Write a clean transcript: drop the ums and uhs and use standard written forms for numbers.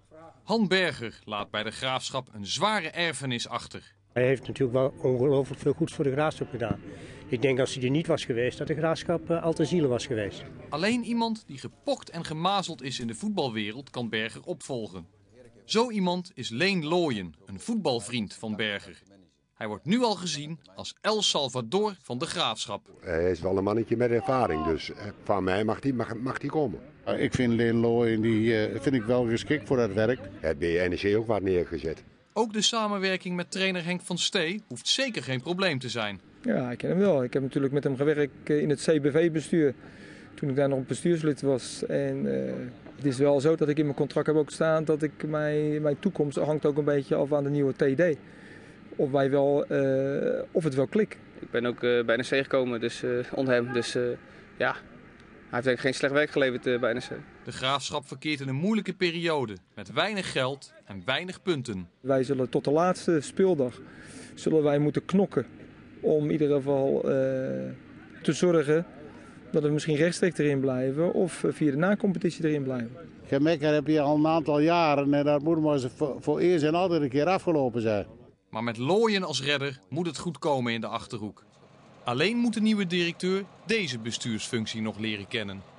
Han Berger laat bij de Graafschap een zware erfenis achter. Hij heeft natuurlijk wel ongelooflijk veel goeds voor de Graafschap gedaan. Ik denk als hij er niet was geweest, dat de Graafschap al te zielen was geweest. Alleen iemand die gepokt en gemazeld is in de voetbalwereld kan Berger opvolgen. Zo iemand is Leen Looyen, een voetbalvriend van Berger. Hij wordt nu al gezien als El Salvador van de Graafschap. Hij is wel een mannetje met ervaring, dus van mij mag die komen. Ik vind Leen Looyen vind ik wel geschikt voor dat werk. Hij heeft bij NEC ook wat neergezet. Ook de samenwerking met trainer Henk van Stee hoeft zeker geen probleem te zijn. Ja, ik ken hem wel. Ik heb natuurlijk met hem gewerkt in het CBV-bestuur. Toen ik daar nog een bestuurslid was. En het is wel zo dat ik in mijn contract heb ook staan dat ik mijn toekomst hangt ook een beetje af aan de nieuwe TD. Of het wel klikt. Ik ben ook bij NEC gekomen onder hem. Dus ja, hij heeft eigenlijk geen slecht werk geleverd bij NEC. De Graafschap verkeert in een moeilijke periode met weinig geld en weinig punten. Wij zullen tot de laatste speeldag moeten knokken om in ieder geval te zorgen dat we misschien rechtstreeks erin blijven of via de na-competitie erin blijven. Gemekker heb je al een aantal jaren en dat moet maar eens voor eerst en altijd een keer afgelopen zijn. Maar met Looyen als redder moet het goed komen in de Achterhoek. Alleen moet de nieuwe directeur deze bestuursfunctie nog leren kennen.